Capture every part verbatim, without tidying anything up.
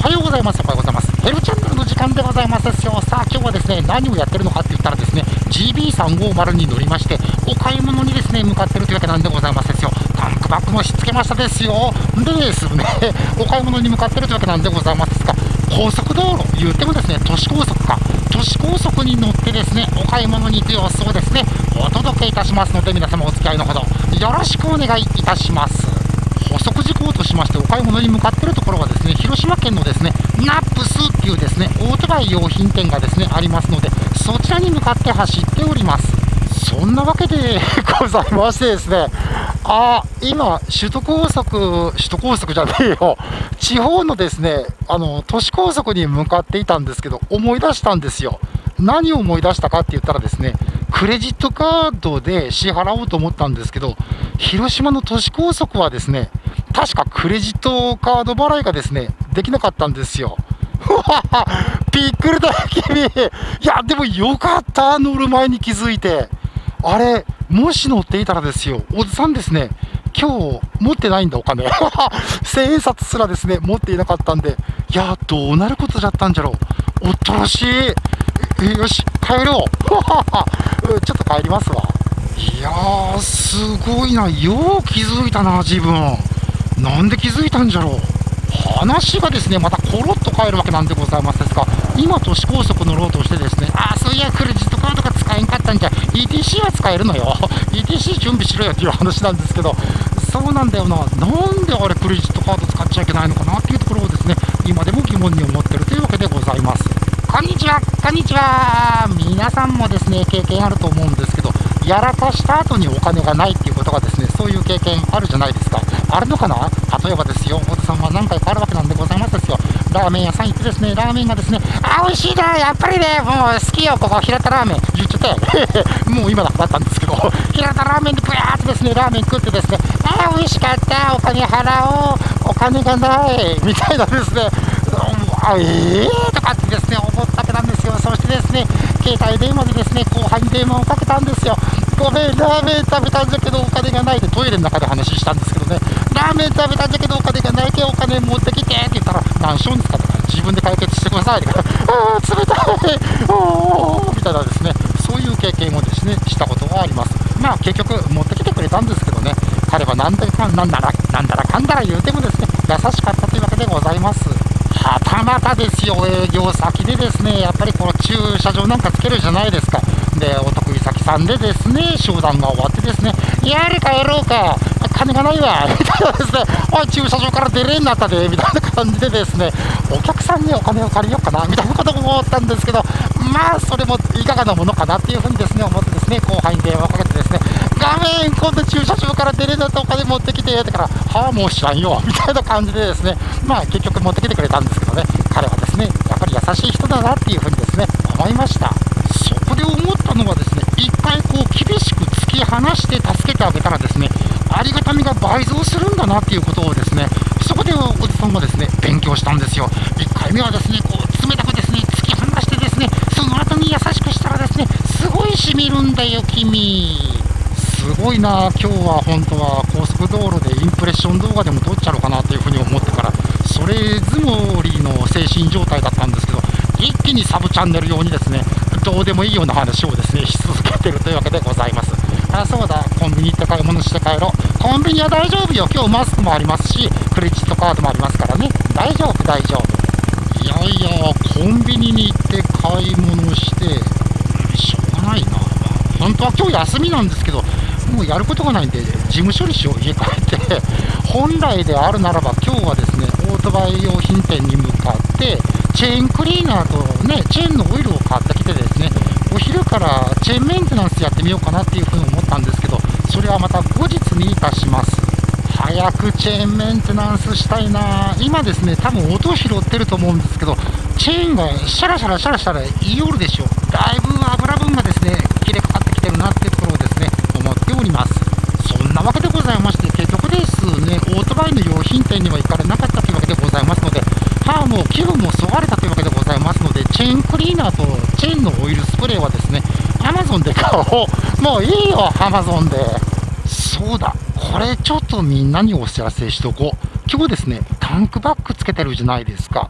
はようございます。おはようございます。ヘルチャンネルの時間でございますですよ。さあ、今日はですね、何をやってるのかって言ったらですね、ジービーさんごーまる に乗りまして、お買い物にですね、向かってるというわけなんでございますですよ。タンクバッグもしつけましたですよ。でですね、お買い物に向かってるというわけなんでございますが、高速道路、言ってもですね、都市高速か、都市高速に乗ってですね、お買い物に行く様子をですね、お届けいたしますので、皆様お付き合いのほど、よろしくお願いいたします。補足事項としまして、お買い物に向かっているところはですね、広島県のですね、ナップスっていうですね、オートバイ用品店がですね、ありますので、そちらに向かって走っております。そんなわけでございましてですね、あ今、首都高速、首都高速じゃねえよ、地方のですね、あの都市高速に向かっていたんですけど、思い出したんですよ。何を思い出したかって言ったらですね、クレジットカードで支払おうと思ったんですけど、広島の都市高速はですね、確かクレジットカード払いがですね、できなかったんですよ。びっくりだよ、君。いや、でもよかった、乗る前に気づいて。あれ、もし乗っていたらですよ、おじさんですね、今日持ってないんだ、お金。千円札すらですね、持っていなかったんで、いや、どうなることだったんじゃろう。恐ろしい。えよし、帰ろう。ちょっと帰りますわ。いやー、すごいな。よう気づいたな、自分。なんで気づいたんじゃろう。話がですね、またコロッと変えるわけなんでございますですが、今、都市高速乗ろうとしてですね、ああ、そういや、クレジットカードが使えんかったんじゃ、イーティーシー は使えるのよ。イーティーシー 準備しろよっていう話なんですけど、そうなんだよな。なんであれ、クレジットカード使っちゃいけないのかなっていうところをですね、今でも疑問に思ってるというわけでございます。こんにちは、こんにちは。皆さんもですね、経験あると思うんですけど、やらかした後にお金がないっていうことがですね、そういう経験あるじゃないですか。あるのかな。例えばですよ、おじさんは何回かあるわけなんでございますですよ。ラーメン屋さん行ってですね、ラーメンがですね、あ、美味しいな、やっぱりね、もう好きよ、ここ、平田ラーメン。言っちゃって、もう今だったんですけど、平田ラーメンでブヤーってですね、ラーメン食ってですね、あ、美味しかった、お金払おう、お金がない、みたいなですね、あえーとかってですね、思ったわけなんですよ。そしてですね、携帯電話でですね、後輩に電話をかけたんですよ。ごめん、ラーメン食べたんだけどお金がないで、トイレの中で話したんですけどね、ラーメン食べたんだけどお金がないけどお金持ってきてって言ったら、何しようんですかとか、自分で解決してくださいとか、あー、冷たい、おーみたいなですね、そういう経験をですね、したことがあります。まあ結局、持ってきてくれたんですけどね、彼はなんだかなんだら、なんだらかんだら言うてもですね、優しかったというわけでございます。はたまたですよ、営業先でですね、やっぱりこの駐車場なんかつけるじゃないですか。で、お得意先さんでですね、商談が終わってですね、やれ帰ろうか、金がないわ、みたいなですね、おい、駐車場から出れんなったで、みたいな感じでですね、お客さんにお金を借りようかな、みたいなことも思ったんですけど、まあ、それもいかがなものかなっていうふうにですね、思ってですね、後輩に電話をかけてですね、画面、今度駐車場から出れんなったお金持ってきて、だから、はあ、もう知らんよ、みたいな感じでですね、まあ、結局持ってきてくれたんですけどね、彼はですね、やっぱり優しい人だなっていうふうにですね、思いました。そこで思ったのはですね、一回こう厳しく突き放して助けてあげたらですね、ありがたみが倍増するんだなっていうことをですね、そこでおじさんはですね、勉強したんですよ。いっかいめはですね、こう冷たくですね、突き放してですね、その後に優しくしたらですね、すごいしみるんだよ、君。すごいな、今日は本当は高速道路でインプレッション動画でも撮っちゃろうかなというふうに思ってから、それ相撲りの精神状態だったんですけど、一気にサブチャンネル用にですね、どうでもいいような話をですね、し続けているというわけでございます。あ、そうだ、コンビニ行って買い物して帰ろう。コンビニは大丈夫よ、今日マスクもありますし、クレジットカードもありますからね、大丈夫、大丈夫。いやいや、コンビニに行って買い物して、しょうがないな。本当は今日休みなんですけど、もうやることがないんで、事務処理しよう、家帰って。本来であるならば、今日はですね、オートバイ用品店に向かって、チェーンクリーナーとね、チェーンのオイルを買ってきてですね、お昼からチェーンメンテナンスやってみようかなっていうふうに思ったんですけど、それはまた後日にいたします。早くチェーンメンテナンスしたいな。今ですね、多分音拾ってると思うんですけど、チェーンがシャラシャラシャラシャラ言いよるでしょ。だいぶ油分がですね、切れかかってきてるなっていうところをですね、思っております。そんなわけでございまして、結局ですね、オートバイの用品店には行かれなかったというわけでございますので、はあ、もう気分もそがれたというわけでございますので、チェーンクリーナーとチェーンのオイルスプレーはですね、アマゾンで買おう。もういいよ、アマゾンで。そうだ、これちょっとみんなにお知らせしとこう。今日ですね、タンクバッグつけてるじゃないですか。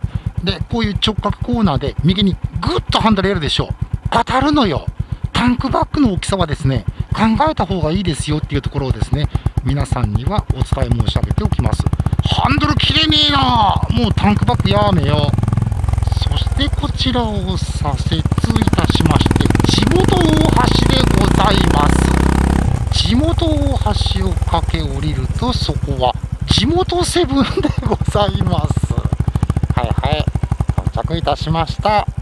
で、こういう直角コーナーで右にぐっとハンドルやるでしょう。当たるのよ。タンクバッグの大きさはですね、考えた方がいいですよっていうところをですね、皆さんにはお伝え申し上げておきます。ハンドル切れねえな。もうタンクバッグやめよう。そしてこちらを左折いたしまして、地元大橋でございます。地元大橋を駆け下りると、そこは地元セブンでございます。はいはい、到着いたしました。